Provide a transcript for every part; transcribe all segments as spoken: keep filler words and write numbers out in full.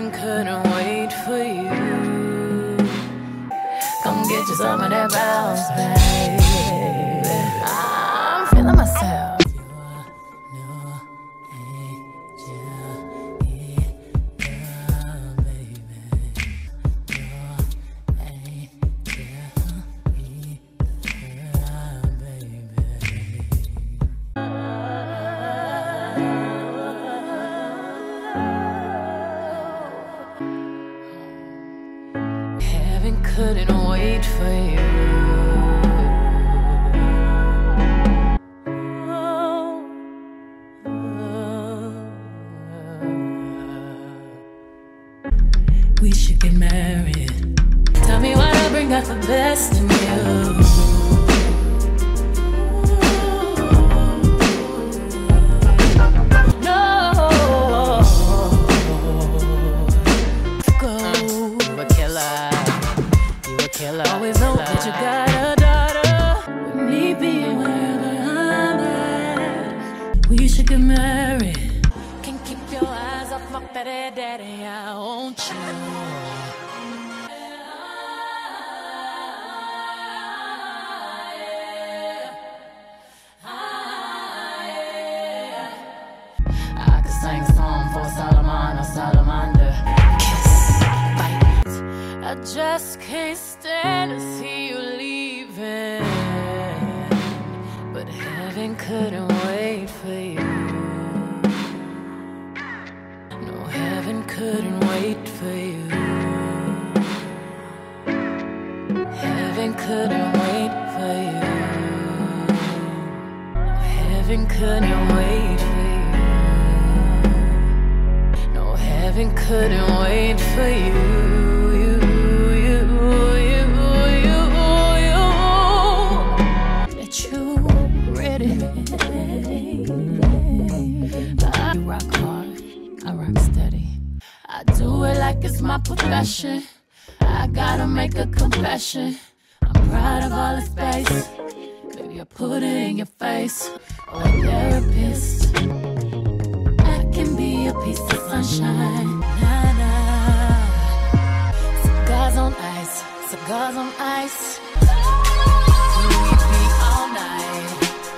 Heaven couldn't wait for you. Come get you some of that bounce, baby. I'm feeling myself. Heaven couldn't wait for you. We should get married. Tell me why I bring out the best in you. Always know that you got a daughter. With me being wherever I'm at, we should get married. Can't keep your eyes off my fatty daddy, I want you. I could sing a song for Solomon or Salamander. Kiss, bite. I just can't stand to see you leaving, but heaven couldn't wait for you. No, heaven couldn't wait for you. Heaven couldn't wait for you. Heaven couldn't wait for you. No, heaven couldn't wait for you. I rock hard, I rock steady. I do it like it's my profession. I gotta make a confession. I'm proud of all the space. Baby, I put it in your face. Oh, a therapist. I can be a piece of sunshine. Nah, nah. Cigars on ice, cigars on ice. We be all night.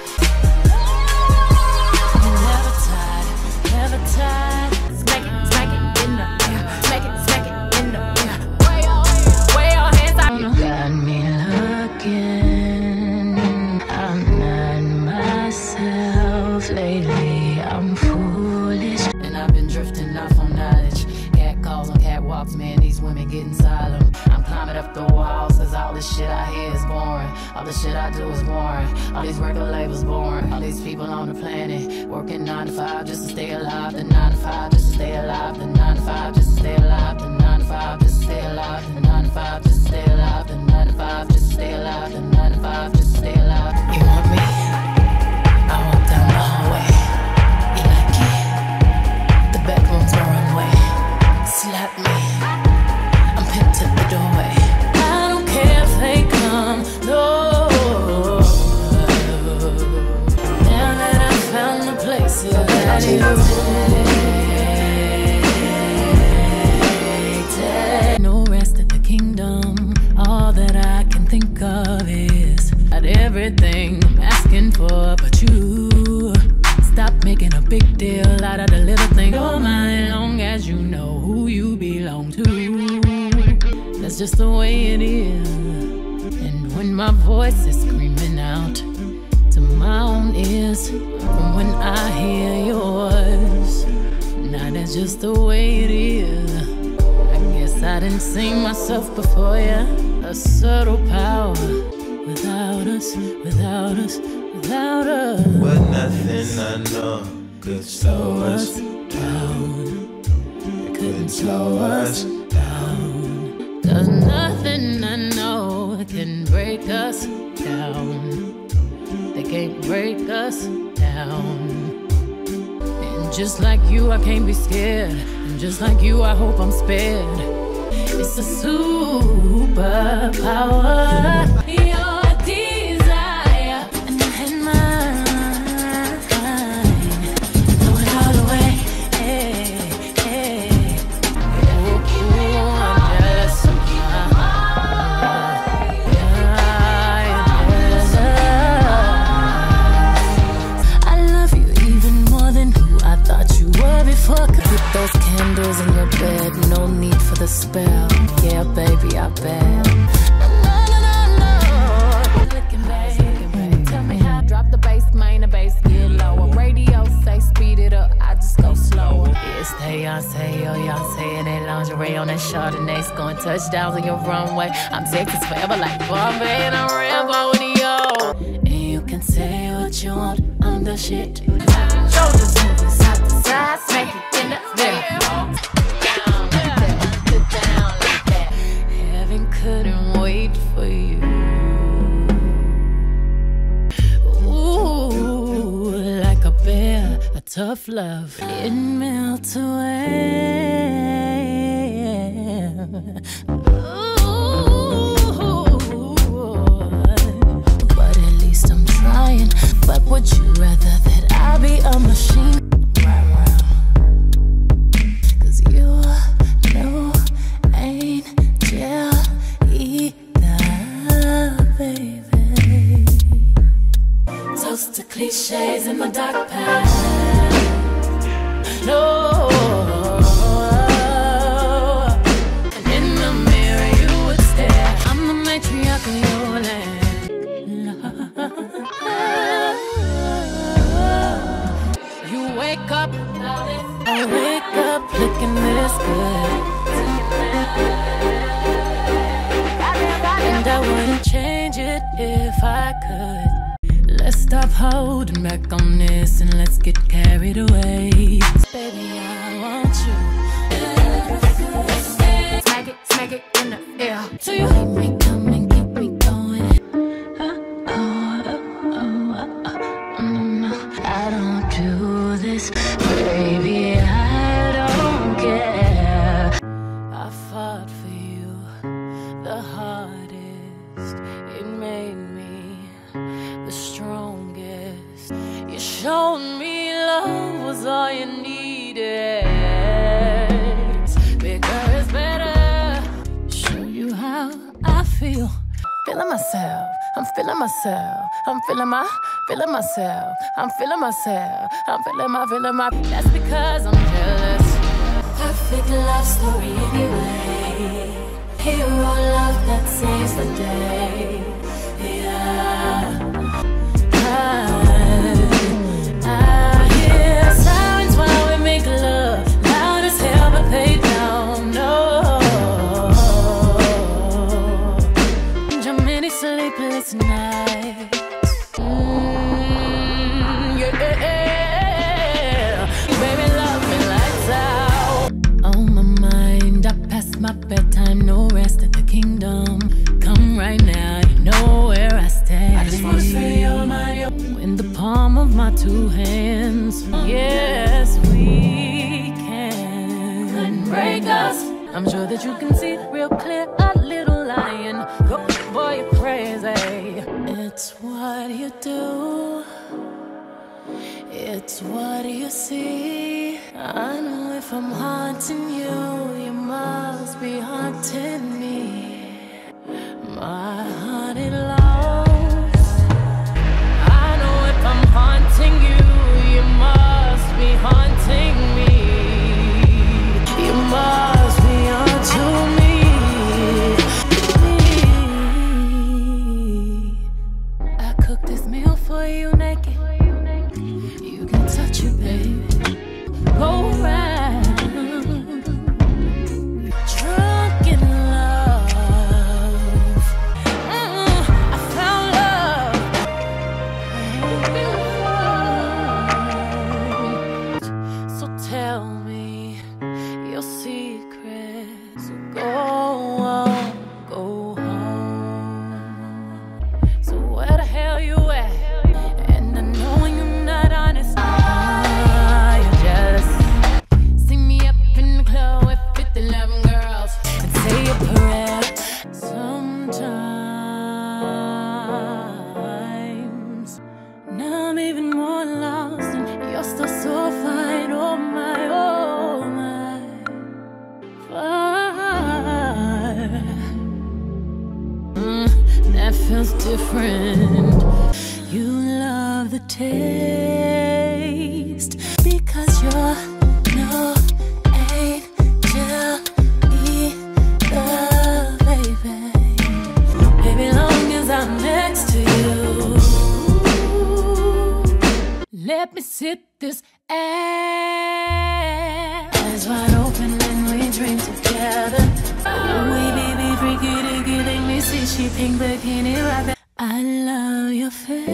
Never tired. Smack it, smack it in the air. Smack it, smack it in the air. Way your, way your hands out. You got me looking. I'm not myself lately. I'm foolish. And I've been drifting off on knowledge. Cat calls on catwalks, man. These women getting solemn. I'm climbing up the walls, cause all this shit I hear is boring. All the shit I do is boring. All these record labels boring. All these people on the planet working nine to five just to stay alive. The nine to five just to stay alive. The nine to five just to stay alive. The nine to five just to stay alive. The nine to five just to stay alive. The nine to five just to stay alive. The nine to five just to stay alive. You want me? I walk down the hallway. You like it? The back room's my runway. Slap me. I'm pinned to the doorway. I don't care if they come. No. Now that I found the places that you take. No rest at the kingdom. All that I can think of is not everything I'm asking for, but you. Stop making a big deal out of the little thing. Don't mind long as you know who you belong to. That's just the way it is. And when my voice is screaming out to my own ears from when I hear yours, now that's just the way it is. I guess I didn't see myself before you. A subtle power without us, without us, without us. But nothing I know could slow us down. It couldn't slow us down. There's nothing I know that can break us down. They can't break us down. And just like you, I can't be scared. And just like you, I hope I'm spared. It's a superpower. Your desire, and I had mine. Throw it all away. Hey, hey. hours in your bed, no need for the spell. Yeah, baby, I bet. No, no, no, no. Looking back, looking back. Tell me how. Drop the bass, main the bass, get lower. Radio say speed it up, I just go slower. It's Beyoncé, oh Beyoncé, in that lingerie on that Chardonnay, scoring touchdowns on your runway. I'm Texas forever like Bombay, and I'm Rambo with yo. And you can say what you want, I'm the shit. Shoulders moving side to side, smack it in the air. Down, like that, sit down, like that. Heaven couldn't wait for you. Ooh, like a bear, a tough love, it melts away. Ooh, but at least I'm trying. But would you rather that I be a machine? Cause you know ain't angel either, baby. Toast to cliches in my dark past. No. And in the mirror you would stare. I'm the matriarch of your land. You wake up, I wake up looking this good. And I wouldn't change it if I could. Let's stop holding back on this and let's get carried away. Baby, I want you. Smack it, smack it in the air. So you keep me coming, keep me going. Oh, oh, oh, oh, oh, no, I don't do this, baby, I don't care. I fought for you the hardest. It made me the strongest. You showed me love was all you needed. It's bigger, it's better. Show you how I feel. Feeling myself, I'm feeling myself. I'm feeling my, feeling myself. I'm feeling myself. I'm feeling my, feeling my. That's because I'm jealous. Perfect love story anyway. Hero love that saves the day. Yeah. I, I hear sirens while we make love, loud as hell but paid down. No, too many sleepless nights. Mm, yeah, baby, love me lights out. On my mind, I pass my bedtime, no rest at the kingdom. Come right now, you know where I stand. I just wanna say you're my in the palm of my two hands. Yes, we can. Couldn't break us. I'm sure that you can see it real clear. A little lion, oh, boy, you're crazy. It's what you do. It's what you see. I know if I'm haunting you, you must be haunting me. My haunted loves. I know if I'm haunting you, you must be haunting me. You must be onto me. I cooked this meal for you naked. You can touch it, baby. Go round. Drunk in love. Mm, I found love. So tell me your secrets. So go on, go home. So where the hell you at? And I know you're not honest. Ah, you're jealous. See me up in the club with fifty eleven girls and say a prayer. Sometimes now I'm even more lost and you're still so fine. Oh my, oh my, fire. Mm, that feels different. You love the taste because you're no angel get this ass. Eyes wide open when we dream together. We baby freaky dicky, make me see she pink bikini right. I love your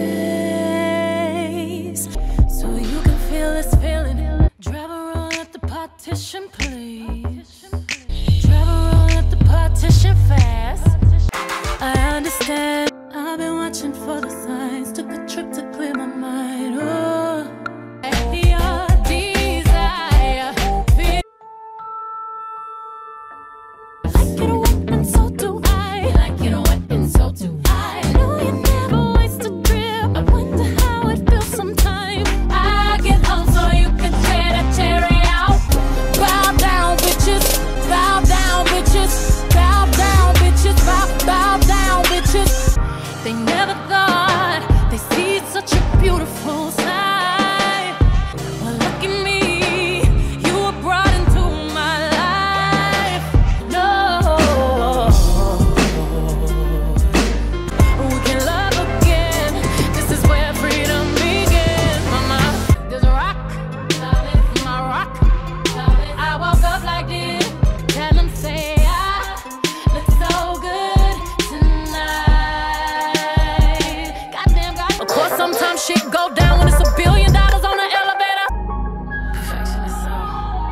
face, so you can feel this feeling. Drive around, let the partition please. Drive around, let the partition fast. I understand. I've been watching for the signs. Took a trip to clear my mind. Oh, your desire. Like it wet and so do I. Like it wet and so do I. I know you never waste a drip. I wonder how it feels sometimes. I get home so you can tear that cherry out. Bow down, bitches. Bow down, bitches. Bow down, bitches. Bow, bow down, bitches. They never thought they see such a beautiful side. Well, look at me, you were brought into my life. No, we can love again. This is where freedom begins. Mama, there's a rock, my rock. I woke up like this, tell them say I look so good tonight. Goddamn, God. Of course, sometimes shit go down when it's a billion dollars on the elevator. Perfectionist soul.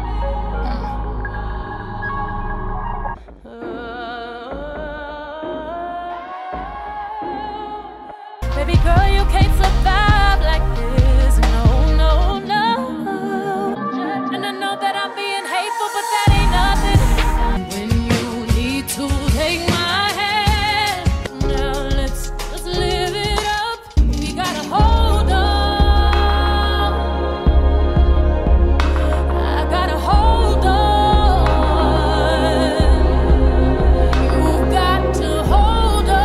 Baby girl, you can't survive like this. No, no, no. And I know that I'm being hateful, but that ain't nothing. When you need to take my hand, now let's just live it up. We gotta hold on. I gotta hold on. You've got to hold on.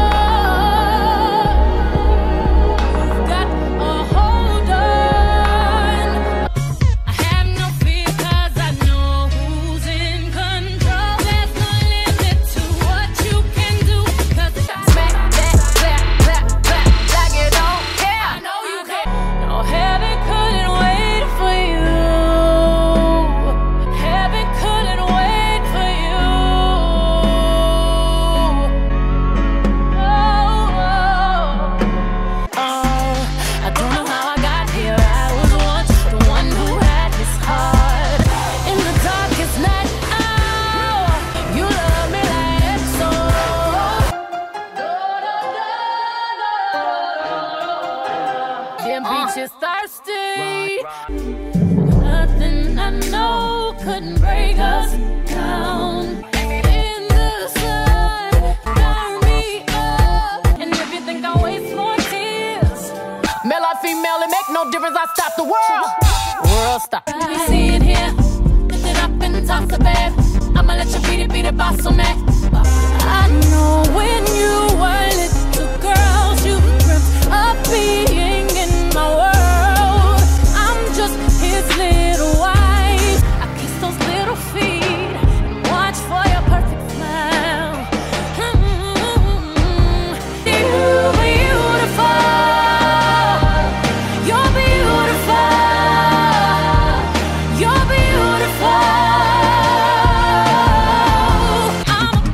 You've got a hold on. I have no fear 'cause I know who's in control. There's no limit to what you can do. 'Cause it's smack, back, clap, clap, clap, like you don't care. I know you care. No, heaven couldn't wait for you. Heaven couldn't wait for you. Oh, oh, oh. I don't know how I got here. I was once the one who had his heart in the darkest night. Oh, you love me like so. Them bitches thirsty. Nothing I know couldn't break us down. In the sun, burn me up. And if you think I waste more tears, male or female, it make no difference. I stop the world. World stop. You see it here, lift it up and toss it back. I'ma let you beat it, beat it, boss on that. I know when you were little girls, you dreamt of being in my world. I'm just his little wife. I kiss those little feet and watch for your perfect smile. Mm-hmm. You're beautiful. You're beautiful. You're beautiful. I'm a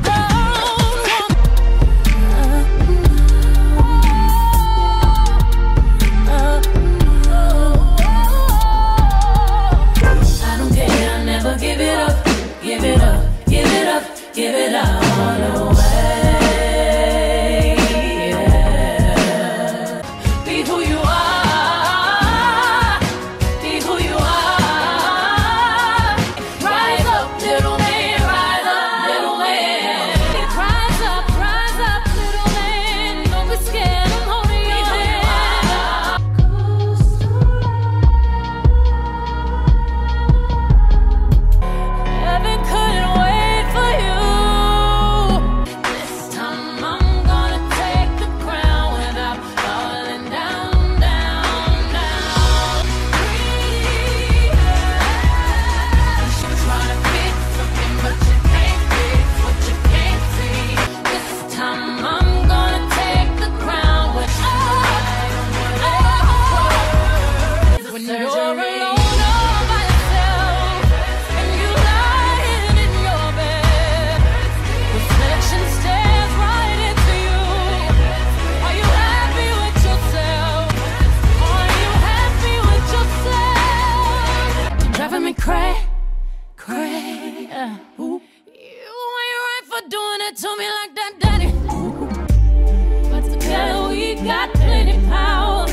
You ain't right for doing it to me like that, daddy. But together we got plenty power.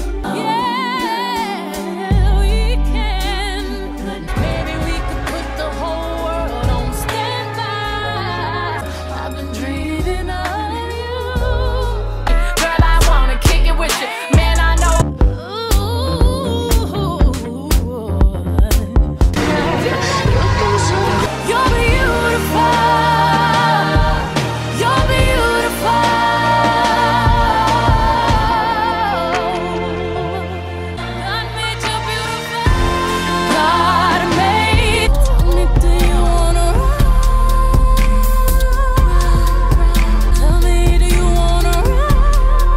Yeah, we can. Maybe we could put the whole world on standby. I've been dreaming of you. Girl, I wanna kick it with you. Man, I know. You're beautiful. You're beautiful. God made you beautiful. God made. Tell me, do you wanna ride? Tell me, do you wanna ride?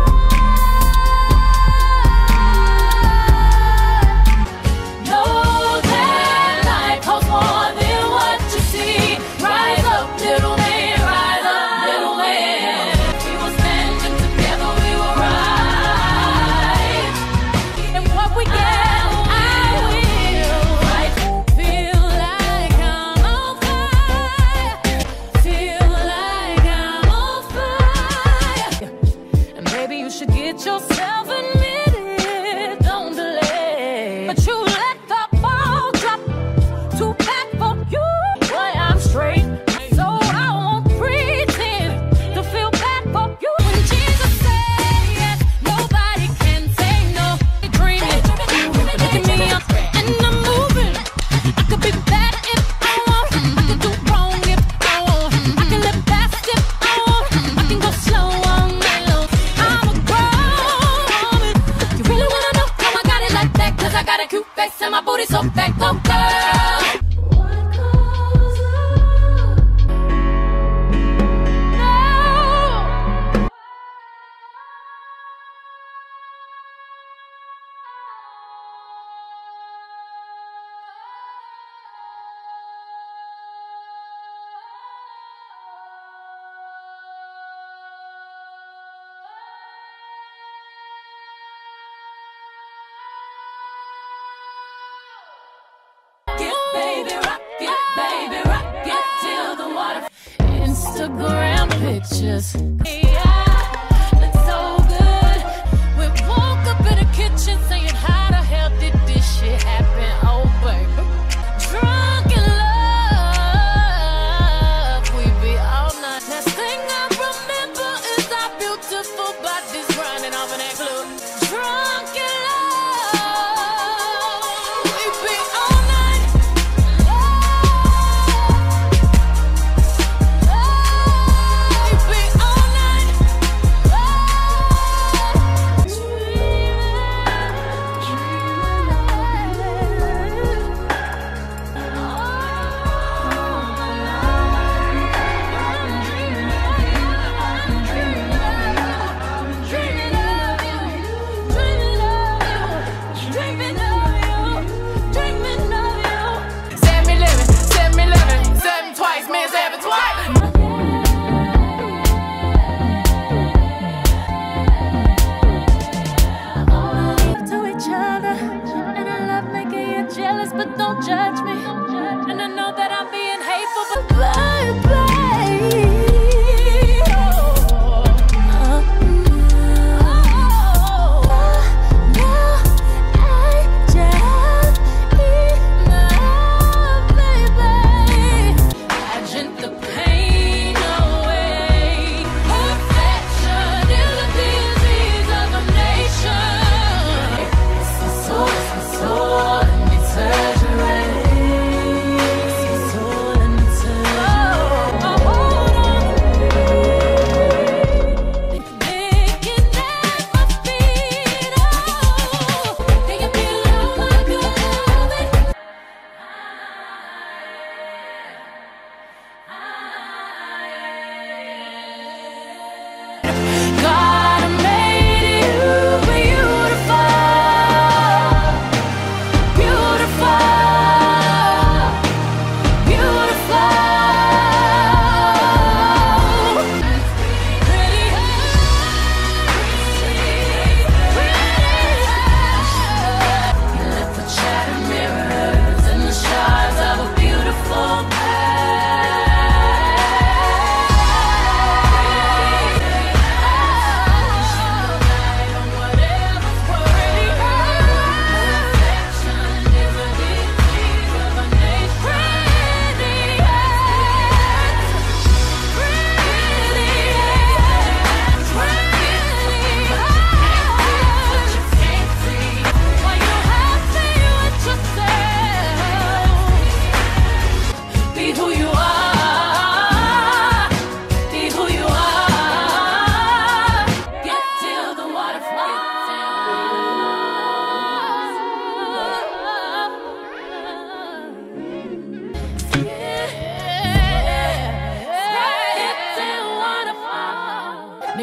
Know that life holds more than what you see. Rise up, little man, rise up, little man. We were standing together, we were right. And what we get, I will. Feel like I'm on fire. Feel like I'm on fire. And baby, you should get yourself admitted. Don't delay. But you let the ball drop. Too bad for you. Boy, I'm straight, so I won't pretend to feel bad for you. When Jesus said yes, nobody can say no. Dreaming, look at me, I'm and I'm moving. I could be bad if I want. I can do wrong if I want. I can live fast if I want. I can go slow all night long. I'm a grown woman. You really wanna know how I got it like that? 'Cause I got a cute face and my booty so fat, go girl. What goes on? No. Get baby rock, get baby rock, get till the water. Instagram pictures, yeah, look so good. We woke up in the kitchen saying, how the hell did this shit happen? Oh baby, drunk in love, we be all night. Last thing I remember is our beautiful bodies grinding off in that club. Drunk in love, we be all night. Love, we be all night.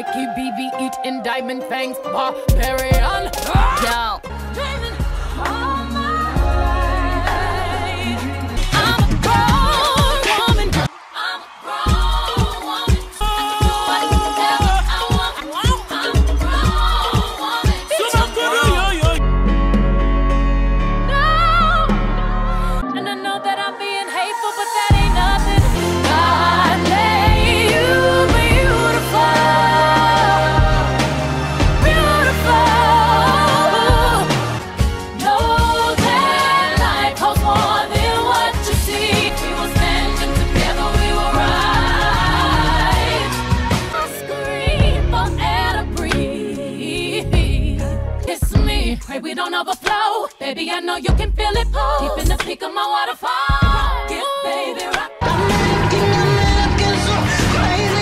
Ricky B B eating diamond fangs, barbarian. Yo. Dreaming all my life. I'm a grown woman. I'm a grown woman. I can do whatever I want. I'm a grown woman. No. And I know that I'm being hateful, but that ain't nothing. God made you beautiful. We don't overflow, baby. I know you can feel it. Deep in the peak of my waterfall. Get baby rock. I'm looking, I'm looking so crazy.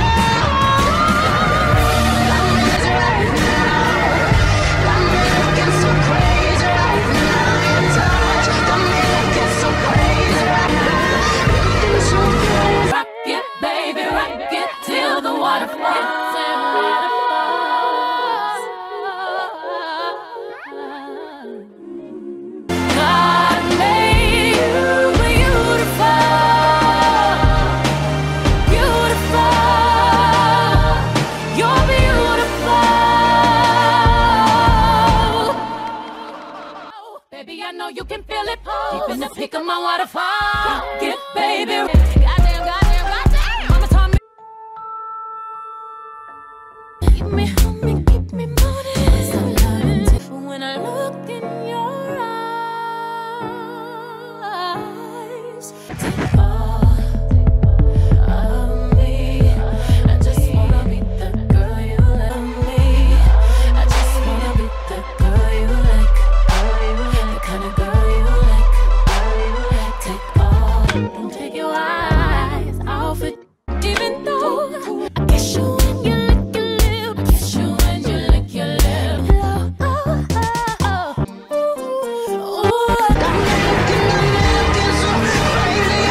I'm right now. I'm looking so crazy right now. Your touch got me looking so crazy right now. Looking so crazy. Rock it, baby, rock it till the waterfall. You can feel it deep in the peak of my waterfall. Get baby. Goddamn, goddamn, goddamn. Mama told me. Keep me humming, keep me moaning. When I look in your eyes, take all of me. I just wanna be the girl you let me. I just wanna be the girl you like. The kind of girl you like, girl you like. Take all, don't take your eyes off it. Even though I kiss you when you lick your lip, I kiss you when you lick your lip. Oh, oh, oh, oh. Ooh, I'm looking, I'm looking so crazy.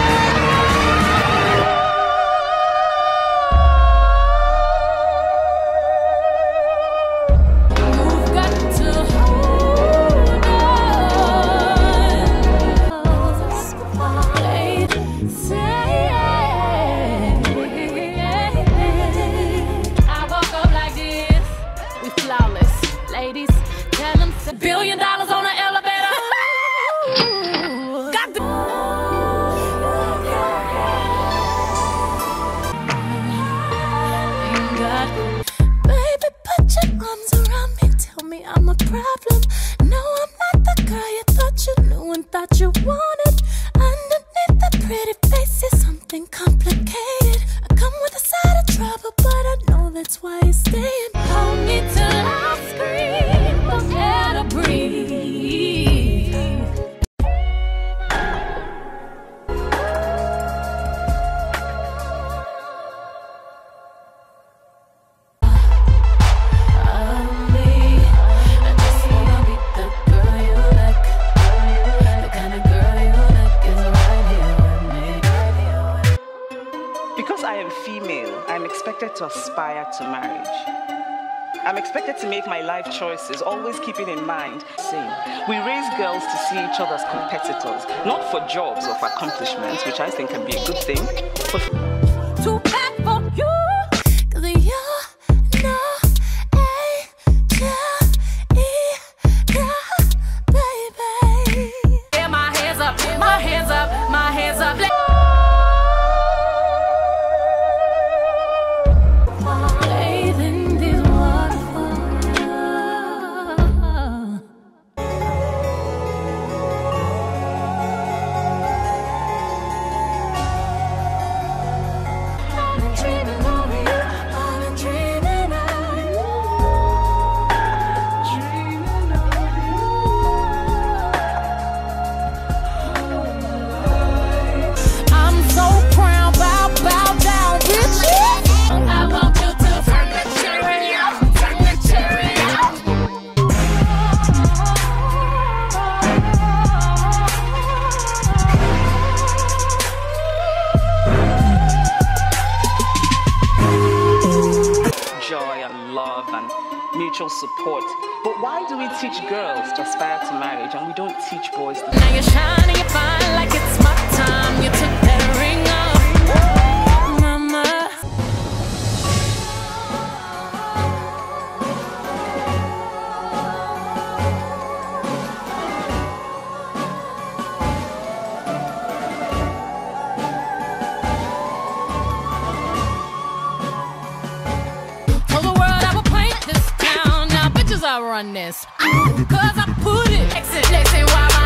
You've got to hold on. Say I woke up like this. We flawless, ladies. Tell them billion dollars on an elevator. Got the baby, put your arms around me. Tell me I'm a problem. No, I'm not the girl you thought you knew and thought you wanted. Underneath the pretty face is something complicated. I come with a side of trouble, but I know that's why you're staying. Hold me till I scream, don't air to breathe. Because I am female, I'm expected to aspire to marriage. I'm expected to make my life choices, always keeping in mind, same. We raise girls to see each other as competitors, not for jobs or for accomplishments, which I think can be a good thing, but for Too bad for you, 'cause you're no angel either, baby. Yeah, my hands up, my hands up, my hands up. Bathing these waterfalls. mutual support. But why do we teach girls to aspire to marriage and we don't teach boys to? Now you're shining, you're fine like it's my time. You took that ring off, mama. Told the world I would paint this town. Now bitches I run this. Cause I put it. Exit, listen, why